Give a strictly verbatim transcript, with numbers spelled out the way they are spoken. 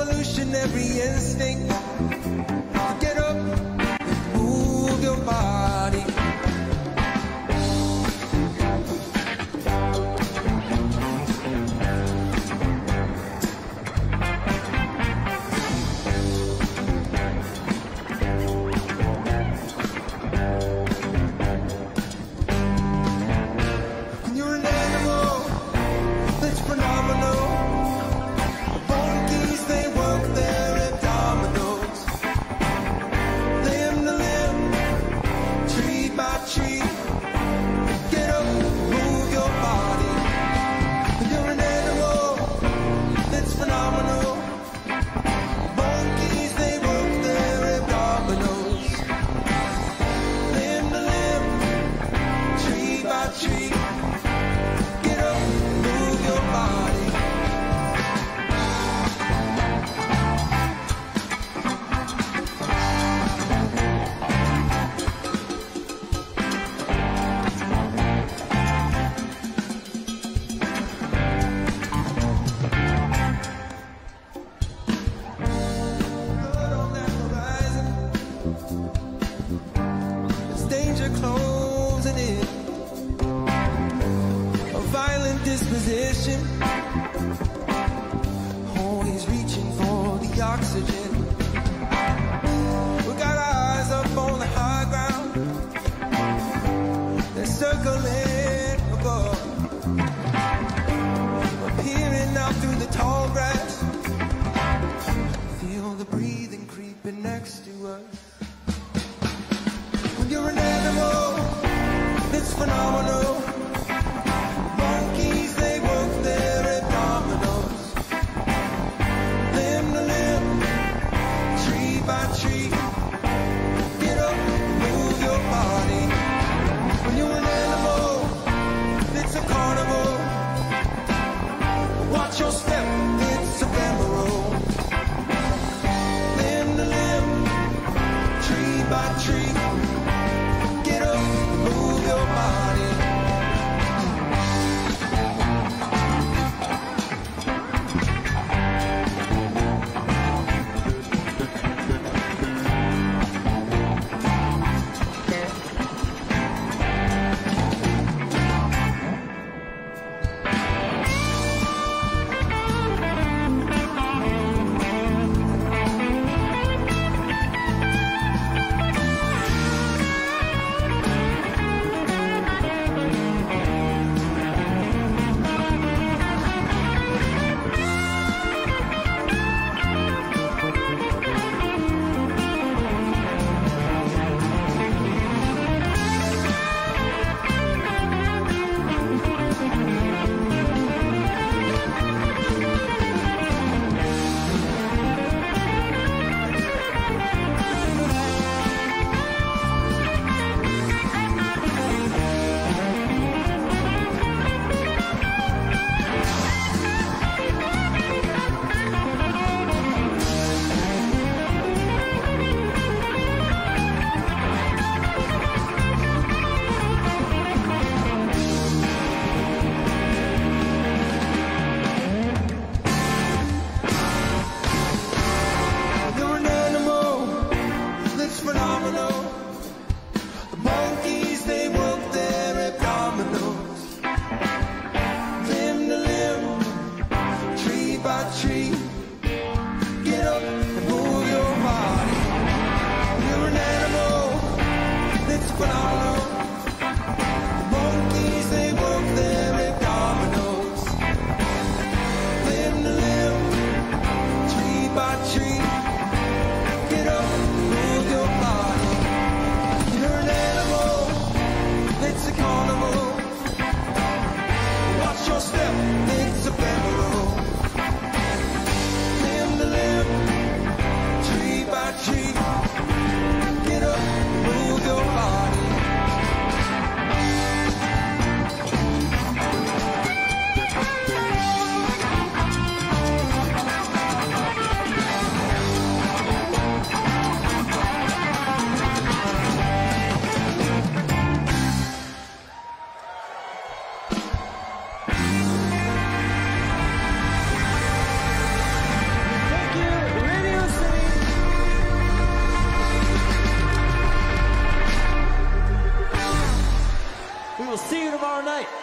evolutionary instinct. Get up and move your body. You're an animal that's phenomenal. Monkeys, they work their abdominals. Limb to limb, tree by tree. Get up, move your body. You're an animal that's phenomenal. Monkeys, they work their abdominals. Limb to limb, tree by tree. Get up, move your body. Blood on that horizon. There's danger closing in. A violent disposition, always reaching for the oxygen. We got our eyes up on the high ground, they're circling above. We're peering out through the tall grass, feel the breathing creeping next to us. When you're an animal, it's phenomenal. Monkeys, they work their abdominals. Limb to limb, tomorrow night.